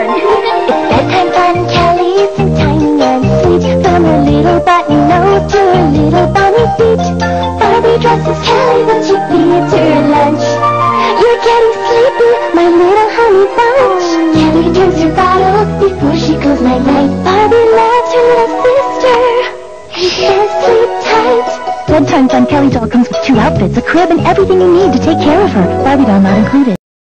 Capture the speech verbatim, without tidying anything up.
turn. It's bedtime fun, Kelly sings tiny and sweet. From her little button nose to her little bunny feet. Barbie dresses Kelly when she feeds her lunch. You're getting sleepy, my little honey bunch. Kelly drinks her bottle before she goes night-night. Barbie loves her little sister and says sleep tight. Bedtime Fun Kelly doll comes with two outfits, a crib, and everything you need to take care of her. Barbie doll not included.